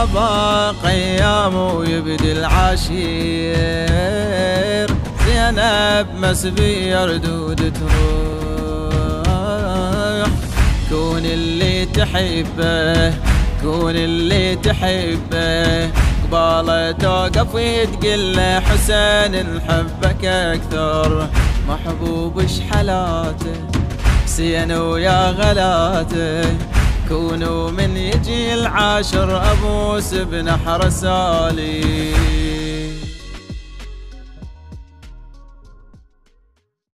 طابق ايام ويبدي العشير، زينب مسبي ردود تروح. كون اللي تحبه، كون اللي تحبه، قباله توقف وتقول له حسين نحبك اكثر. محبوب شحلاته حسين ويا غلاته، كونوا من يجي العاشر ابوس بنحر سالي.